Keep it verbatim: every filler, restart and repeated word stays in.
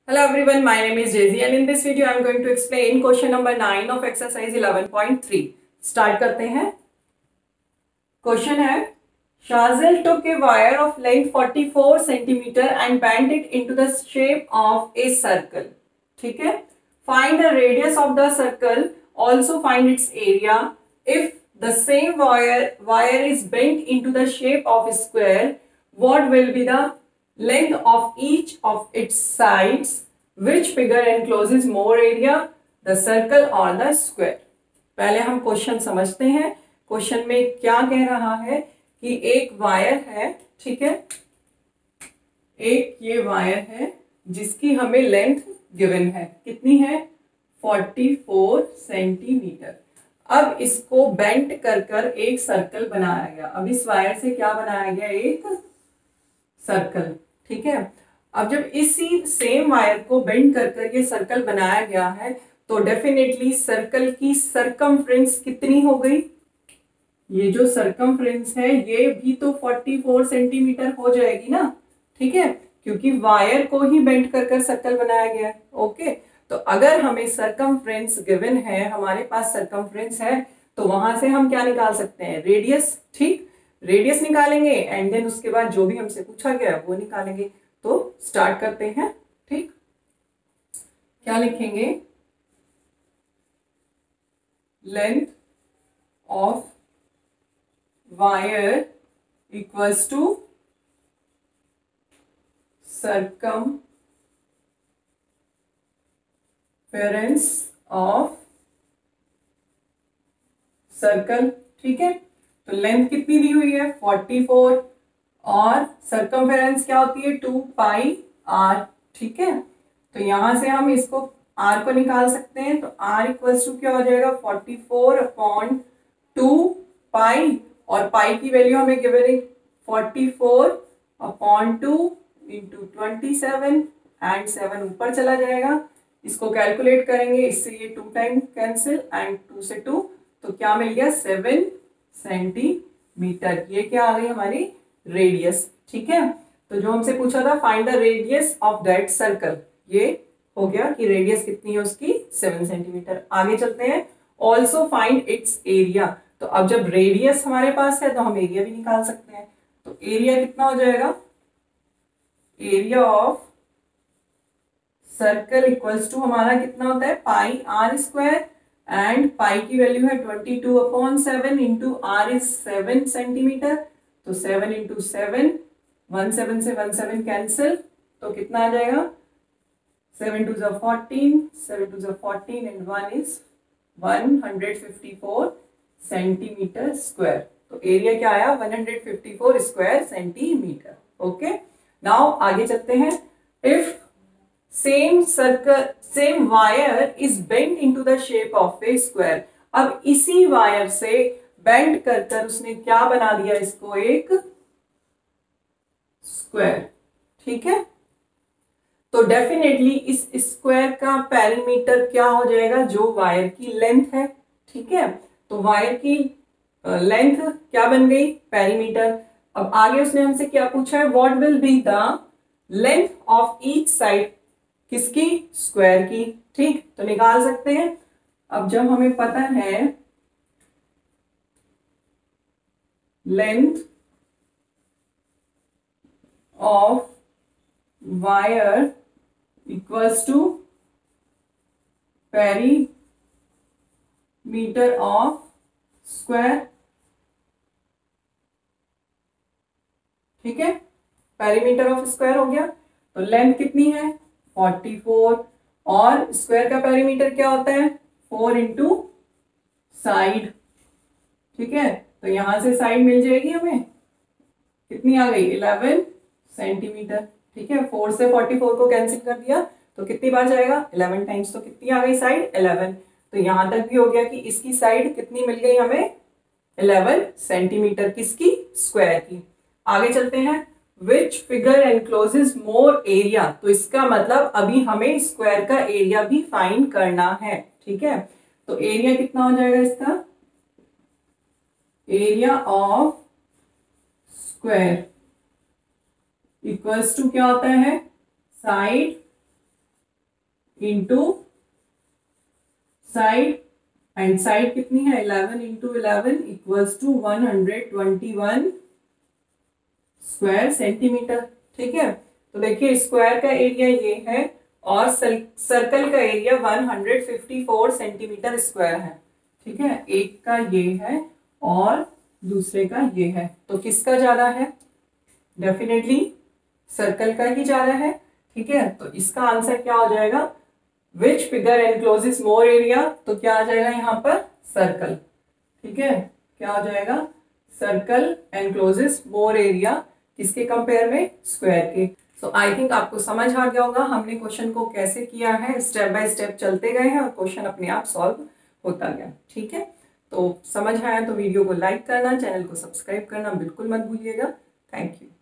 Hello everyone, my name is Jayzee and in this video I am going to explain question number nine of exercise eleven point three. Start करते हैं. Question है Shazil took a wire of length forty-four centimeter and bent it into the shape of a circle. ठीक है. Find the radius of the circle. Also find its area. If the same wire wire is bent into the shape of a square, what will be the length of each of its sides? Which figure encloses more area, the circle or the square? पहले हम question समझते हैं. Question में क्या कह रहा है कि एक वायर है, ठीक है, एक ये वायर है जिसकी हमें लेंथ गिवन है. कितनी है? चौवालीस सेंटीमीटर. अब इसको बेंट कर कर एक सर्कल बनाया गया. अब इस वायर से क्या बनाया गया? एक सर्कल. ठीक है. अब जब इसी सेम वायर को बेंड कर कर ये सर्कल बनाया गया है तो डेफिनेटली सर्कल की सरकमफ्रेंस कितनी हो गई? ये जो सरकमफ्रेंस है ये भी तो चौवालीस सेंटीमीटर हो जाएगी ना. ठीक है, क्योंकि वायर को ही बेंड कर कर सर्कल बनाया गया है. ओके, तो अगर हमें सरकमफ्रेंस गिवन है, हमारे पास सरकमफ्रेंस है, तो वहां से हम क्या निकाल सकते हैं? रेडियस. ठीक, रेडियस निकालेंगे एंड देन उसके बाद जो भी हमसे पूछा गया वो निकालेंगे. तो स्टार्ट करते हैं. ठीक, क्या लिखेंगे? Length of wire equals to circumference of circle. ठीक है, तो लेंथ कितनी दी हुई है? चौवालीस और सरकमफेरेंस क्या होती है? Two pi r. ठीक है, तो यहां से हम इसको आर को निकाल सकते हैं. तो आर इक्वल्स टू क्या हो जाएगा? Forty four upon two pi, और पाई की वैल्यू हमें गिवन है forty four upon two into twenty seven and seven ऊपर चला जाएगा. इसको कैलकुलेट करेंगे, इससे ये two time cancel and two से टू, तो क्या मिल गया? Seven centimetre. ये क्या आ गई हमारी? रेडियस. ठीक है, तो जो हमसे पूछा था find the radius of that circle, ये हो गया कि रेडियस कितनी है उसकी? Seven centimetre. आगे चलते हैं. Also find its area. तो अब जब रेडियस हमारे पास है तो हम एरिया भी निकाल सकते हैं. तो एरिया कितना हो जाएगा? Area of circle equals to हमारा कितना होता है? Pi r square, and pi की वैल्यू है twenty two upon seven into r is seven centimetre. तो seven into seven, one seven से वन सेवन कैंसिल, तो कितना आ जाएगा? सेवन टू ज़ा फोर्टीन, सेवन टू ज़ा fourteen and one is one hundred fifty four centimetre square. तो area क्या आया? One hundred fifty four square centimetre. Okay, now आगे चलते हैं. If same circle same wire is bend into the shape of a square. अब इसी wire से bend कर कर उसने क्या बना दिया? इसको एक स्क्वायर. ठीक है, तो डेफिनेटली इस स्क्वायर का पेरीमीटर क्या हो जाएगा? जो वायर की लेंथ है. ठीक है, तो वायर की लेंथ क्या बन गई? पेरीमीटर. अब आगे उसने हमसे क्या पूछा है? What will be the length of each side? किसकी? स्क्वायर की. ठीक, तो निकाल सकते हैं. अब जब हमें पता है length of wire equals to perimeter of square. ठीक है, पेरीमीटर ऑफ स्क्वायर हो गया. तो लेंथ कितनी है? फोर्टी फोर, और स्क्वायर का पेरीमीटर क्या होता है? Four into side. ठीक है, तो यहां से साइड मिल जाएगी हमें. कितनी आ गई? Eleven centimetre. ठीक है, फोर से फोर्टी फोर को कैंसिल कर दिया तो कितनी बार जाएगा? Eleven times. तो कितनी आ गई साइड? इलेवन. तो यहां तक भी हो गया कि इसकी साइड कितनी मिल गई हमें? Eleven centimetre. किसकी? स्क्वायर की. आगे चलते हैं. Which figure encloses more area. तो इसका मतलब अभी हमें स्क्वायर का एरिया भी फाइंड करना है. ठीक है, तो एरिया कितना हो जाएगा इसका? Area of square equals to क्या होता है? Side into side, and side कितनी है eleven into eleven equals to one hundred twenty one square centimetre. ठीक है, तो देखिए स्क्वायर का एरिया ये है और सर्कल का area one hundred fifty four centimetre square है। ठीक है, एक का ये है और दूसरे का ये है, तो किसका ज्यादा है? डेफिनेटली सर्कल का ही ज्यादा है। ठीक है, तो इसका आंसर क्या हो जाएगा? Which figure encloses more area, तो क्या आ जाएगा यहाँ पर? सर्कल। ठीक है, क्या हो जाएगा? सर्कल एनक्लोजेस मोर एरिया, किसके कंपेयर में? स्क्वायर के। सो आई थिंक आपको समझ आ गया होगा हमने क्वेश्चन को कैसे किया है, स्टेप बाय स्टेप चलते गए हैं और क्वेश्चन अपने आप सॉल्व होता गया। ठीक है, तो समझ आया तो वीडियो को लाइक करना, चैनल को सब्सक्राइब करना बिल्कुल मत भूलिएगा। Thank you.